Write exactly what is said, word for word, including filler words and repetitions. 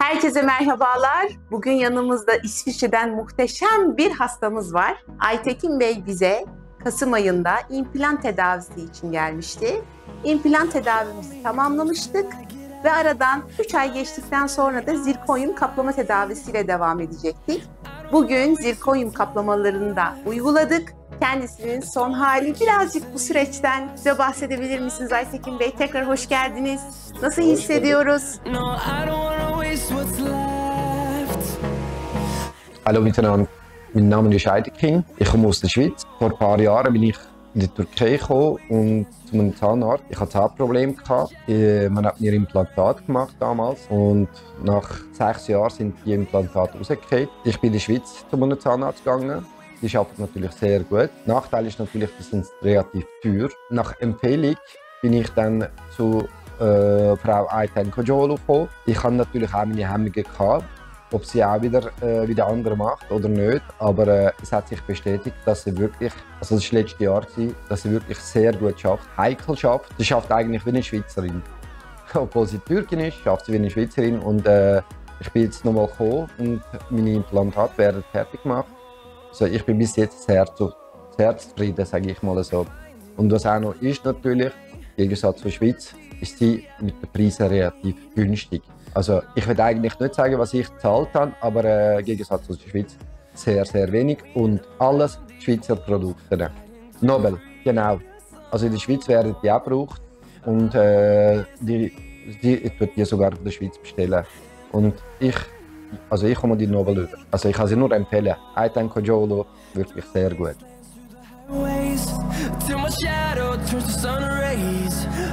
Herkese merhabalar. Bugün yanımızda İsviçre'den muhteşem bir hastamız var. Aytekin Bey bize Kasım ayında implant tedavisi için gelmişti. İmplant tedavimizi tamamlamıştık ve aradan üç ay geçtikten sonra da zirkonyum kaplama tedavisiyle devam edecektik. Bugün zirkonyum kaplamalarını da uyguladık. Kendisinin son hali, birazcık bu süreçten bize bahsedebilir misiniz Aytekin Bey? Tekrar hoş geldiniz. Nasıl hissediyoruz? Hallo miteinander, mein Name ist Aytekin, ich komme aus der Schweiz. Vor ein paar Jahren bin ich in die Türkei gekommen und zu einem Zahnarzt. Ich hatte Zahnprobleme gehabt. Man hat mir Implantat gemacht damals und nach sechs Jahren sind die Implantate rausgefallen. Ich bin in die Schweiz zu einem Zahnarzt gegangen. Die arbeitet natürlich sehr gut. Nachteil ist natürlich, die sind relativ teuer. Nach Empfehlung bin ich dann zu äh, Frau Ayten Kojolo gekommen. Ich hatte natürlich auch meine Hemmungen gehabt, ob sie auch wieder äh, wie der andere macht oder nicht. Aber äh, es hat sich bestätigt, dass sie wirklich, also das war letztes Jahr, dass sie wirklich sehr gut schafft, heikel schafft. Sie schafft eigentlich wie eine Schweizerin. Obwohl sie Türkin ist, schafft sie wie eine Schweizerin. Und äh, ich bin jetzt nochmal gekommen und meine Implantate werden fertig gemacht. Also ich bin bis jetzt sehr, zu, sehr zufrieden, sage ich mal so. Und was auch noch ist natürlich, im Gegensatz zur Schweiz, ist sie mit den Preisen relativ günstig. Also ich will eigentlich nicht sagen, was ich gezahlt habe, aber äh, im Gegensatz zur Schweiz sehr, sehr wenig. Und alles Schweizer Produkte. Nobel, genau. Also in der Schweiz werden die auch gebraucht und äh, die, die, ich würde die sogar von der Schweiz bestellen. Und ich Also ich komme die Nobel über. Also ich kann sie nur empfehlen. Ayten Kojolo, wirklich sehr gut.